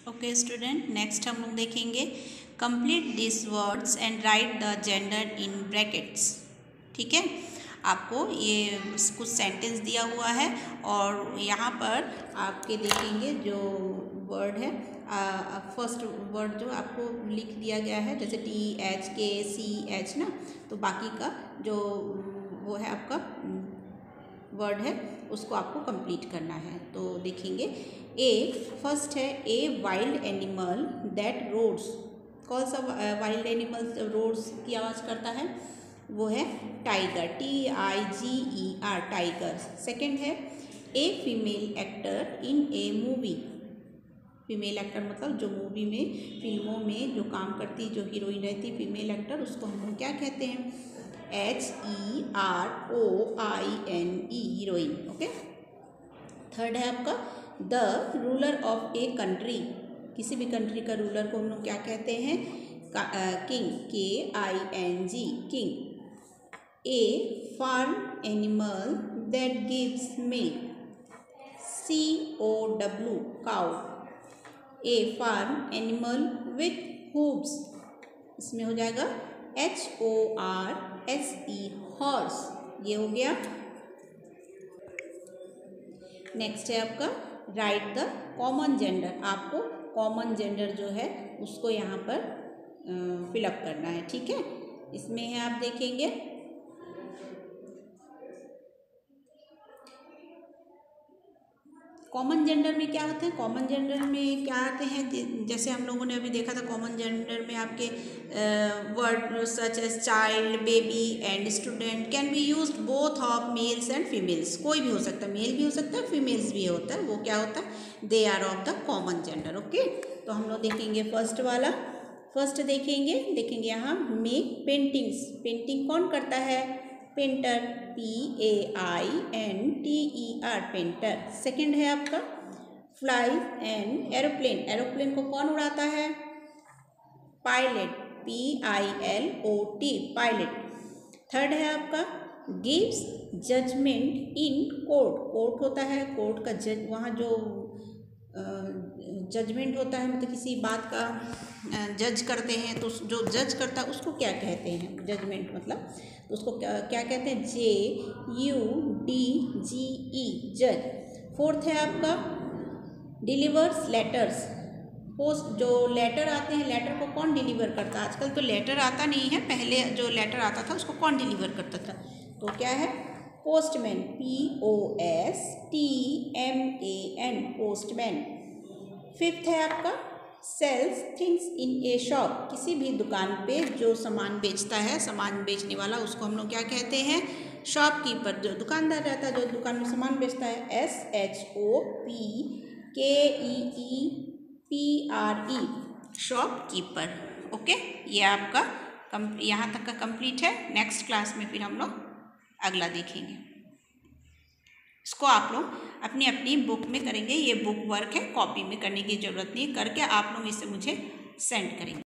Okay student, next हम लोग देखेंगे complete this words and write the gender in brackets. ठीक है, आपको ये कुछ सेंटेंस दिया हुआ है और यहाँ पर आपके देखेंगे जो वर्ड है, फर्स्ट वर्ड जो आपको लिख दिया गया है जैसे THKCH ना, तो बाकी का जो वो है आपका वर्ड है उसको आपको कंप्लीट करना है। तो देखेंगे फर्स्ट है a wild animal that roars. कौन सा वाइल्ड एनिमल रोड्स की आवाज़ करता है? वो है टाइगर, TIGER, टाइगर। सेकंड है a female actor in a movie. Female actor मतलब जो मूवी में, फिल्मों में जो काम करती, जो हीरोइन रहती फीमेल एक्टर, उसको हम लोग क्या कहते हैं? HEROINE, heroine. ओके। थर्ड है आपका the ruler of a country. किसी भी कंट्री का रूलर को हम लोग क्या कहते हैं? King, KING, king. A farm animal that gives milk, COW, cow. A farm animal with hooves, इसमें हो जाएगा HORSE, हॉर्स। ये हो गया। नेक्स्ट है आपका राइट द कॉमन जेंडर। आपको कॉमन जेंडर जो है उसको यहाँ पर फिलअप करना है। ठीक है, इसमें है आप देखेंगे कॉमन जेंडर में क्या होते हैं। कॉमन जेंडर में क्या आते हैं, जैसे हम लोगों ने अभी देखा था कॉमन जेंडर में आपके word such as child, baby and student can be used both of males and females. कोई भी हो सकता है, मेल भी हो सकता है, फीमेल्स भी होता है। वो क्या होता है? They are of the common gender. Okay, तो हम लोग देखेंगे फर्स्ट वाला। फर्स्ट देखेंगे यहाँ मेक पेंटिंग्स। पेंटिंग कौन करता है? Painter, PAINTER, painter. सेकंड है आपका फ्लाई एंड एरोप्लेन। एरोप्लेन को कौन उड़ाता है? Pilot, PILOT, pilot. थर्ड है आपका gives judgement in court. Court होता है, कोर्ट का जज, वहाँ जो जजमेंट होता है, मतलब किसी बात का जज करते हैं, तो जो जज करता है उसको क्या कहते हैं? जजमेंट मतलब, तो उसको क्या कहते हैं? JUDGE, जज। फोर्थ है आपका डिलीवर्स लेटर्स। पोस्ट, जो लेटर आते हैं, लेटर को कौन डिलीवर करता है? आजकल तो लेटर आता नहीं है, पहले जो लेटर आता था उसको कौन डिलीवर करता था? तो क्या है? Postman, POSTMAN, postman. फिफ्थ है आपका sells things in a shop. किसी भी दुकान पे जो सामान बेचता है, सामान बेचने वाला, उसको हम लोग क्या कहते हैं? शॉपकीपर। जो दुकानदार रहता है, जो दुकान में सामान बेचता है, SHOPKEEPRE, शॉपकीपर। ओके, ये आपका यहाँ तक का कंप्लीट है। नेक्स्ट क्लास में फिर हम लोग अगला देखेंगे। इसको आप लोग अपनी अपनी बुक में करेंगे। ये बुक वर्क है, कॉपी में करने की ज़रूरत नहीं, करके आप लोग इसे मुझे सेंड करेंगे।